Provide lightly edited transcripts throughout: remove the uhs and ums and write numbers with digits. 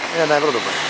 €1 το πάει.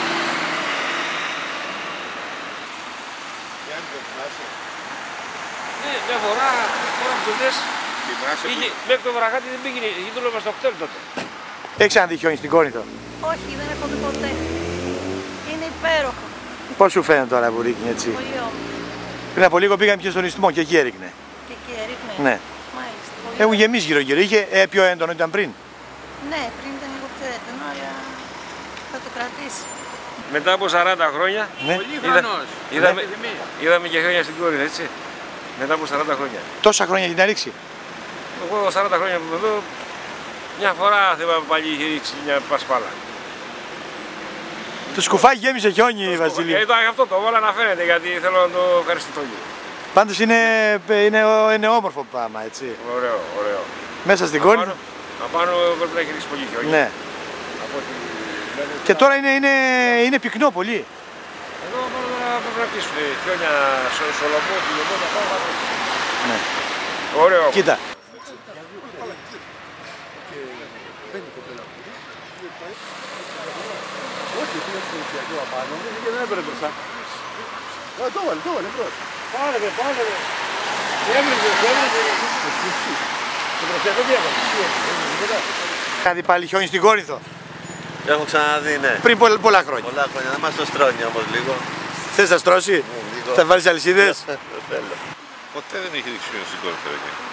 Ναι, μια φορά, τώρα που το δες, μέχρι το βραχάτι δεν πήγαινε, γινόταν στο κτέλ τότε. Έχεις ξαναδεί χιόνι στην Κόρινθο? Όχι, δεν έχω δει ποτέ. Είναι υπέροχο. Πώς σου φαίνεται τώρα που ρίχνει έτσι? Πολύ όμορφο. Πριν από λίγο πήγαμε και στον Ισθμό και εκεί έριχνε. Και εκεί έριχνε. Ναι. Μάλιστα. Πολύ Έχουν ωραία. γεμίσει γύρω-γύρω. Είχε πιο έντονο ήταν πριν. Ναι, πριν ήταν λίγο πιο έντονο, αλλά θα το κρατήσει. Μετά από 40 χρόνια, Ναι. είδαμε και χιόνια στην Κόρινθο, έτσι. Μετά από 40 χρόνια. Τόσα χρόνια έχει να ρίξει. Εγώ 40 χρόνια που είμαι εδώ, μια φορά θυμάμαι πάλι είχε ρίξει μια πασπάλα. Το σκουφάκι γέμισε χιόνι, Βασίλη. Ήταν αυτό το όλα να φαίνεται γιατί θέλω να το ευχαριστηθώ λίγο. Πάντως είναι όμορφο πράγμα, έτσι. Ωραίο, ωραίο. Μέσα στην Κόρινθο. Απάνω πρέπει να έχει ρίξει πολύ χιόνι. Ναι. Από ό,τι λένε, Και τώρα είναι πυκνό πολύ. εδώ πρέπει να πείσουν χιόνια Σολομό, Τηλεμό, τα πράγματα. Ναι. Ωραίο. Κοίτα. Όχι, πήγα στο Ολυμπιακό απάνω και δεν έπαιρνε μπροστά. Το βάλε πρώτα. Πάρε, πάρε. Έμεινε. Το προσέχω τι έκανε. Κάνει πάλι χιόνι στην Κόρινθο. Έχω ξαναδεί, ναι. Πριν πολλά χρόνια. Πολλά χρόνια. Να μας το στρώνει όμως λίγο. Θες να στρώσει? Λίγο. Θα βάλεις αλυσίδες? Θέλω. Ποτέ δεν έχει ρίξει στην Κόρινθο εκεί.